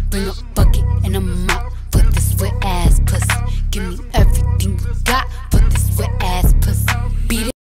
Bring a bucket and a mop for this wet ass pussy. Give me everything you got for this wet ass pussy. Beat it.